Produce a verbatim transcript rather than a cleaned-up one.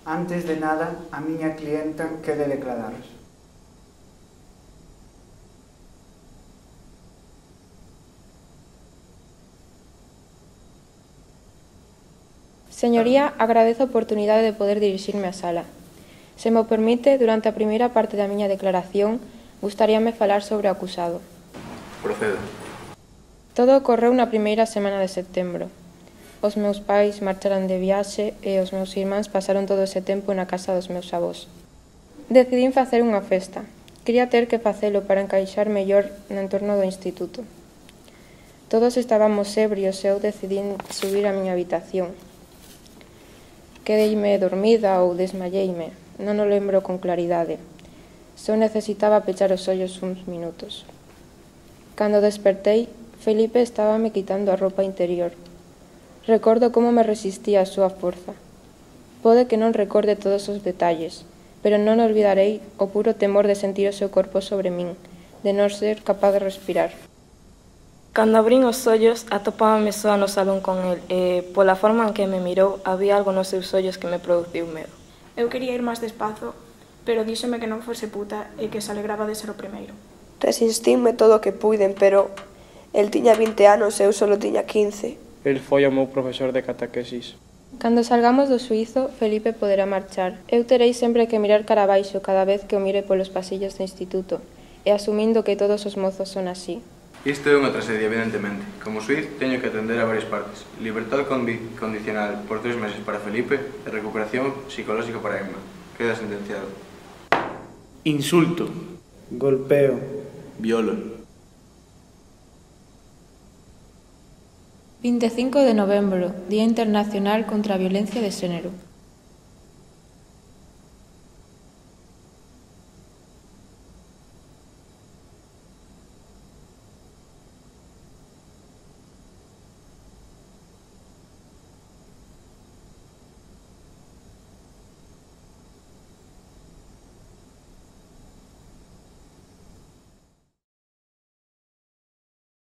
Antes de nada, a miña clienta quere declararos. Señoría, agradezo a oportunidade de poder dirixirme á sala. Se mo permite, durante a primeira parte da miña declaración, gustaríame falar sobre o acusado. Proceda. Todo ocorreu na primeira semana de setembro. Os meus pais marcharan de viaxe e os meus irmáns pasaron todo ese tempo na casa dos meus avós. Decidín facer unha festa. Quería ter que facelo para encaixar mellor no entorno do instituto. Todos estábamos ebrios e eu decidín subir á miña habitación. Quedeime dormida ou desmalleime, non o lembro con claridade. Só necesitaba pechar os ollos uns minutos. Cando despertei, Felipe estábame quitando a roupa interior. Recordo como me resistía a súa forza. Pode que non recorde todos os detalles, pero non olvidarei o puro temor de sentir o seu corpo sobre min, de non ser capaz de respirar. Cando abrín os ollos, atopábame soa no salón con el e, pola forma en que me mirou, había algo nos seus ollos que me produciu medo. Eu quería ir máis despazo, pero díxome que non fose puta e que se alegraba de ser o primeiro. Resistínme todo o que puiden, pero el tiña vinte anos e eu só tiña quince. El foi o meu profesor de catequesis. Cando salgamos do xuízo, Felipe poderá marchar. Eu terei sempre que mirar cara abaixo cada vez que o mire polos pasillos do instituto, e asumindo que todos os mozos son así. Isto é unha tragedia, evidentemente. Como xuiz, teño que atender a varias partes. Libertad condicional por tres meses para Felipe e recuperación psicolóxica para Emma. Queda sentenciado. Insulto. Golpeo. Violo. vinte e cinco de novembro, Día Internacional contra a Violencia de Xénero.